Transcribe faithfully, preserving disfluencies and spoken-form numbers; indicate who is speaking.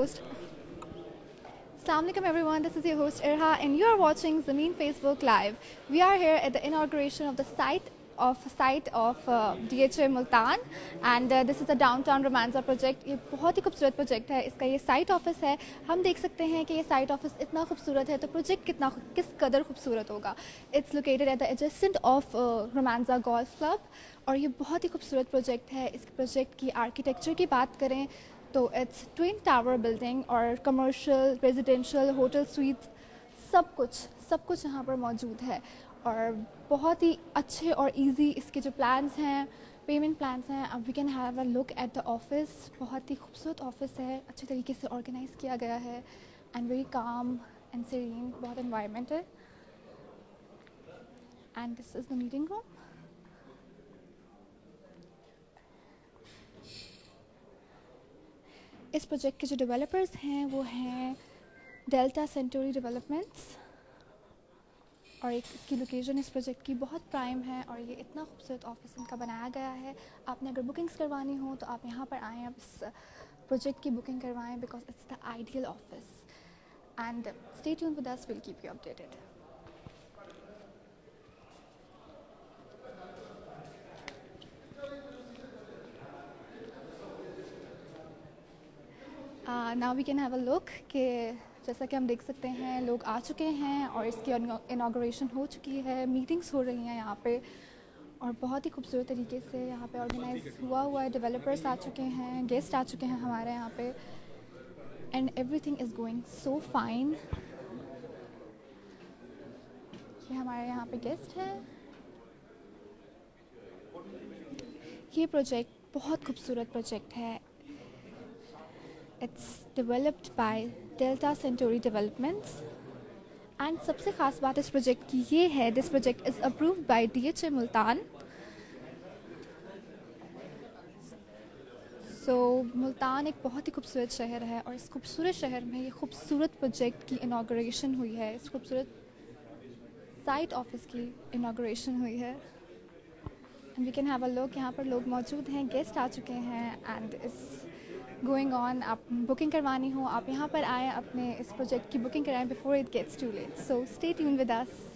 Speaker 1: host. Assalamu alaikum everyone, this is your host Irha and you are watching Zameen Facebook Live. We are here at the inauguration of the site of site of uh, D H A Multan and uh, this is the downtown Romanza project. ये बहुत ही खूबसूरत project है. इसका ये site office है. हम देख सकते हैं कि ये साइट ऑफिस इतना खूबसूरत है तो प्रोजेक्ट कितना किस कदर खूबसूरत होगा. It's located at the adjacent of uh, Romanza Golf Club और ये बहुत ही खूबसूरत प्रोजेक्ट है. इस प्रोजेक्ट की आर्किटेक्चर की बात करें तो इट्स ट्विन टावर बिल्डिंग और कमर्शियल, रेजिडेंशियल, होटल स्वीट्स सब कुछ सब कुछ यहाँ पर मौजूद है और बहुत ही अच्छे और इजी इसके जो प्लान्स हैं, पेमेंट प्लान्स हैं. अब we can have a look at the office. बहुत ही खूबसूरत ऑफिस है, अच्छे तरीके से ऑर्गेनाइज किया गया है and very calm and serene. बहुत एनवायरनमेंट है and this is the meeting room. इस प्रोजेक्ट के जो डेवलपर्स हैं वो हैं डेल्टा सेंचुरी डेवलपमेंट्स और एक इसकी लोकेशन इस प्रोजेक्ट की बहुत प्राइम है और ये इतना खूबसूरत ऑफिस इनका बनाया गया है. आपने अगर बुकिंग्स करवानी हो तो आप यहाँ पर आएँ, आप इस प्रोजेक्ट की बुकिंग करवाएं because it's the ideal office. And stay tuned with us, will keep you updated. Now we can have a look कि जैसा कि हम देख सकते हैं लोग आ चुके हैं और इसकी इनॉग्रेशन हो चुकी है. मीटिंग्स हो रही हैं यहाँ पे और बहुत ही खूबसूरत तरीके से यहाँ पे ऑर्गेनाइज हुआ हुआ है. डेवलपर्स आ चुके हैं, गेस्ट आ चुके हैं हमारे यहाँ पे and everything is going so fine. ये हमारे यहाँ पे गेस्ट हैं. ये प्रोजेक्ट बहुत खूबसूरत प्रोजेक्ट है. It's developed by Delta Centauri Developments and सबसे ख़ास बात इस प्रोजेक्ट की ये है, this project is approved by D H A Multan. So Multan एक बहुत ही खूबसूरत शहर है और इस खूबसूरत शहर में ये खूबसूरत प्रोजेक्ट की इनॉग्रेशन हुई है. इस खूबसूरत साइट ऑफिस की इनॉग्रेशन हुई है and we can have a look. यहाँ पर लोग मौजूद हैं, गेस्ट आ चुके हैं एंड इस गोइंग ऑन. आप बुकिंग करवानी हो आप यहाँ पर आएँ, अपने इस प्रोजेक्ट की बुकिंग कराएं before it gets too late. So stay tuned with us.